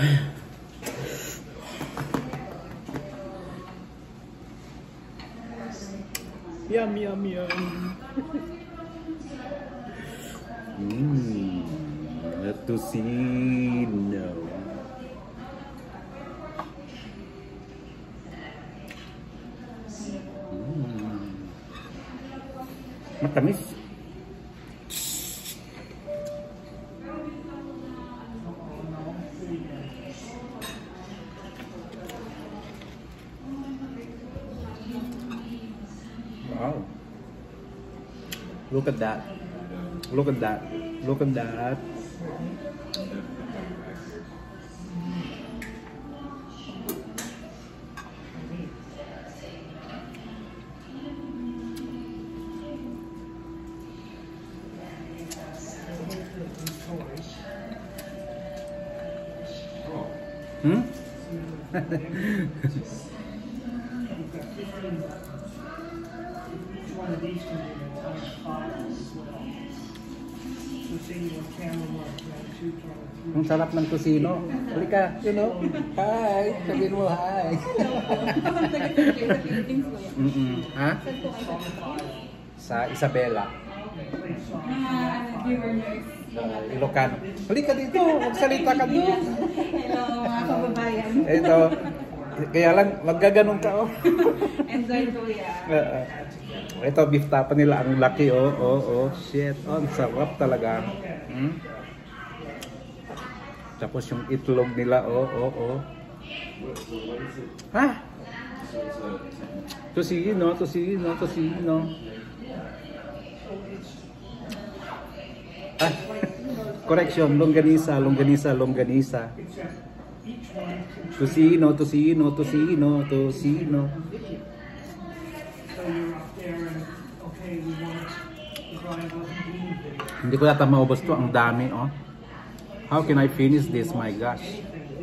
Yum, yum, yum. Tocino. Matamis. Wow. Look at that. Look at that. Look at that. Hmm? Ang sarap ng tusino. Halika, you know. Hi, sabihin mo hi. Ha? Sa Isabela. Ilocano. Halika dito, magsalita ka doon. Hello mga kababayan. Ito, kaya lang, maggaganong ka oh. Enjoy ko yan. Ito, beef tapa nila, ang laki oh, oh, shit, oh, ang sarap talaga. Tapos yung itlog nila, oh. Ha? Tusino. Ah, correction, longganisa. Tusino. Hindi ko yata maubos to, ang dami oh. How can I finish this, my gosh?